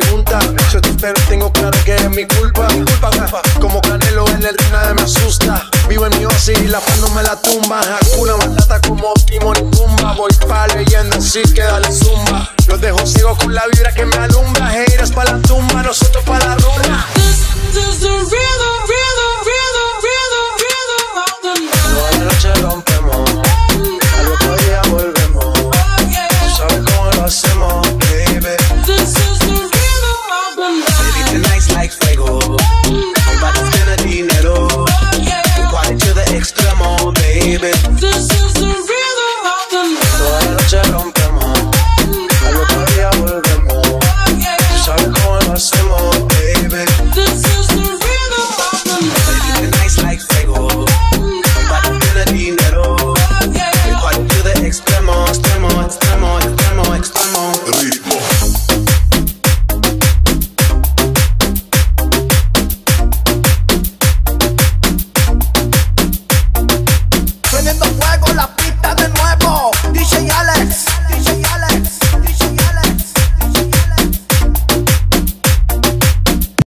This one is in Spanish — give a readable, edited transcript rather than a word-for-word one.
pregunta. Yo te espero, tengo claro que es mi culpa. Como Canelo en el ring nadie me asusta. Vivo en mi oasis y la paz no me la tumba. Hakuna Matata como Timon y Pumba. Voy pa' leyenda, así que dale zumba. Los dejo ciego con la vibra que me alumbra. Haters pa' la tumba, nosotros pa' la rumba.